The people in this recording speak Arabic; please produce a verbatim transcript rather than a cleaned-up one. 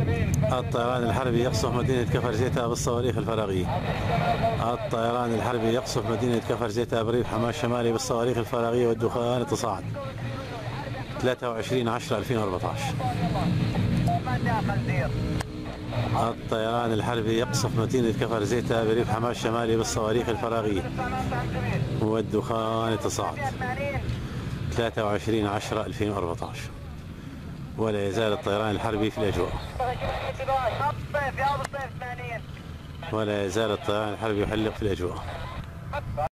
الطيران الحربي يقصف مدينة كفر زيتها بالصواريخ الفراغية. الطيران الحربي يقصف مدينة كفر زيتها بريف حماة الشمالي بالصواريخ الفراغية والدخان تصاعد. ثلاثة وعشرين عشرة ألفين وأربعة عشر. الطيران الحربي يقصف مدينة كفر زيتها بريف حماة الشمالي بالصواريخ الفراغية والدخان تصاعد. ثلاثة وعشرين عشرة ألفين وأربعة عشر. ولا يزال الطيران الحربي في الأجواء. ولا يزال الطيران الحربي يحلق في الأجواء.